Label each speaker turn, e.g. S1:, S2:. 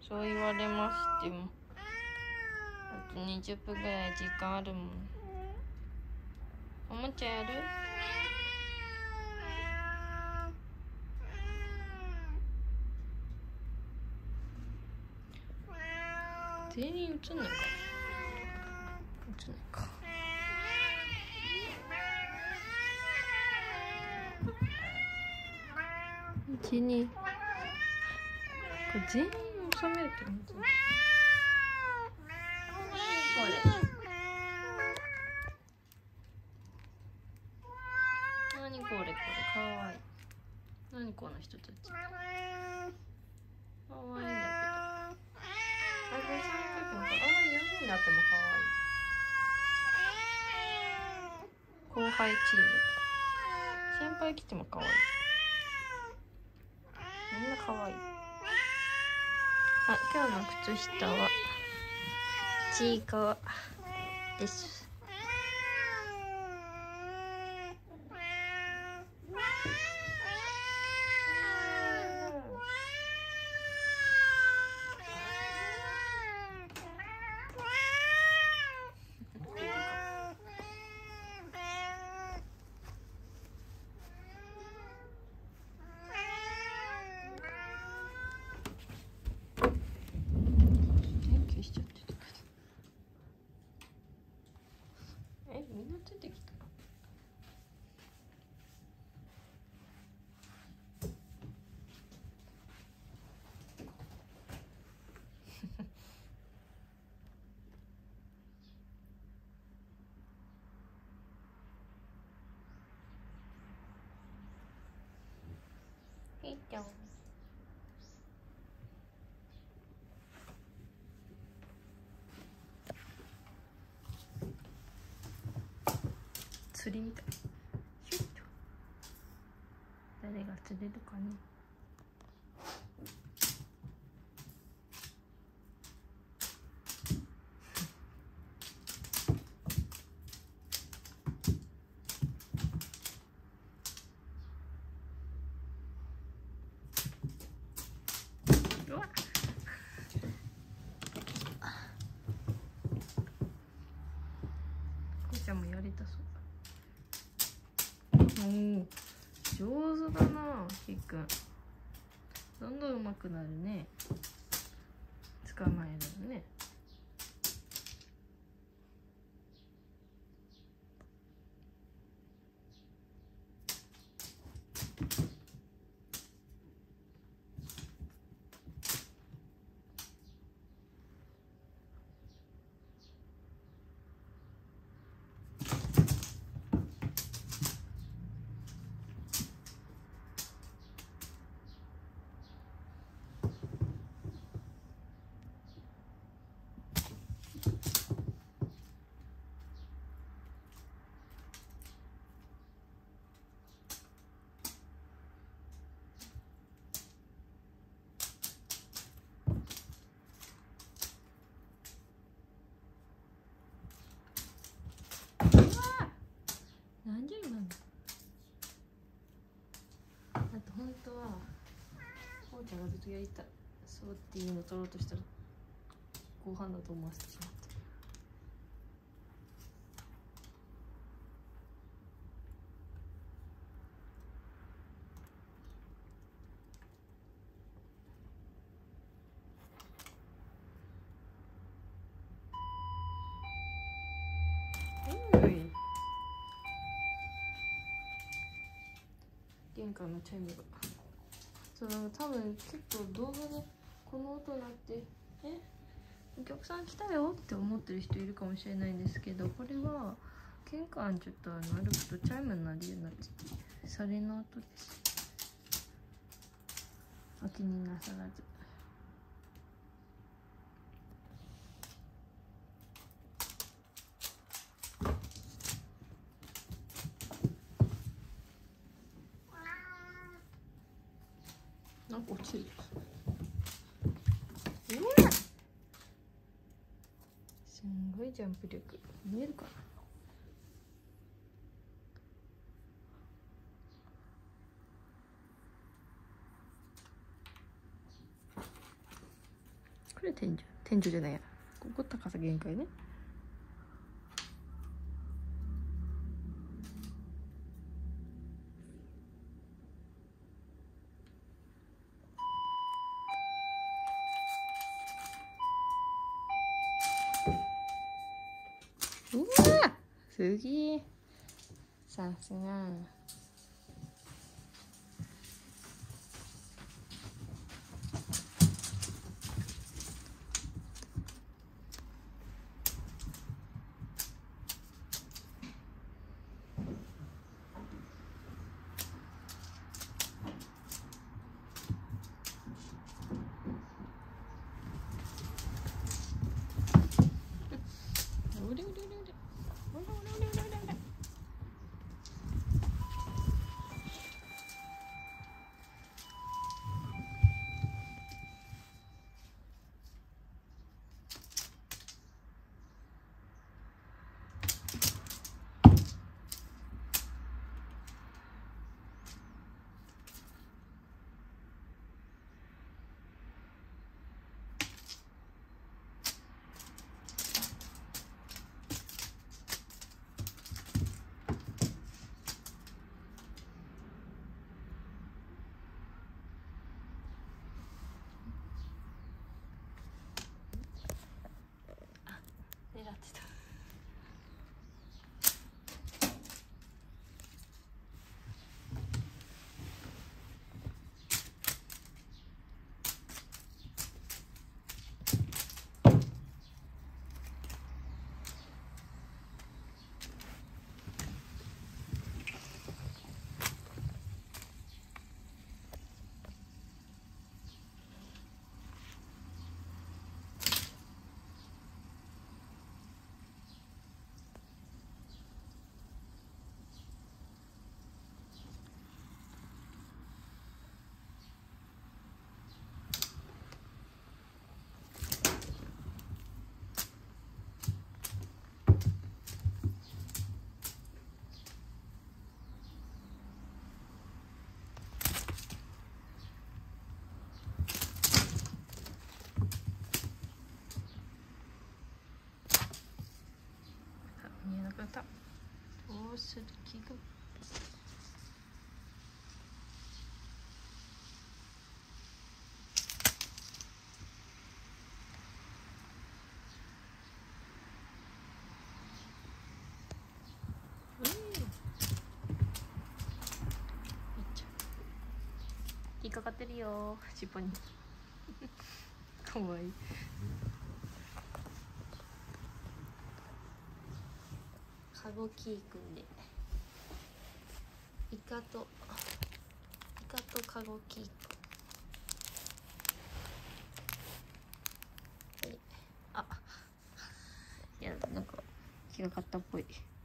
S1: そう言われましても、あと20分ぐらい時間あるもん。おもちゃやる？全員映んないか。映んないか。1、2。これ全員収めるってこと？これ。何これこれ、かわいい。何この人たち。かわいいんだけど。あ、これ3回もか。あ、4人になってもかわいい。後輩チーム。先輩来てもかわいい。みんなかわいい。あ、今日の靴下はちいかわです。みんなついてきた。いいじゃん。釣りみたい。シュッと。誰が釣れるかね。うわっ。こうちゃんもやりたそう。おお、上手だな、ひっくん。どんどん上手くなるね。捕まえるね。何時になるの？あと本当はこうちゃんがずっとやりたいそうっていうのを取ろうとしたら後半だと思わせてしまった。玄関のチャイムがそう多分結構動画でこの音鳴ってお客さん来たよって思ってる人いるかもしれないんですけど、これは玄関ちょっと歩くとチャイムになるようになってて、それの音です。お気になさらず。なんか落ちる。すんごいジャンプ力。見えるかな。 これ天井、天井じゃないや、ここ高さ限界ね。うわすげえ、さすが。狙ってた。見えなくなった。どうする気が。引っかかってるよ、尻尾に。かわいい。カゴキーくんで。イカとカゴキーくん。あ、いや、なんか気がかったっぽい。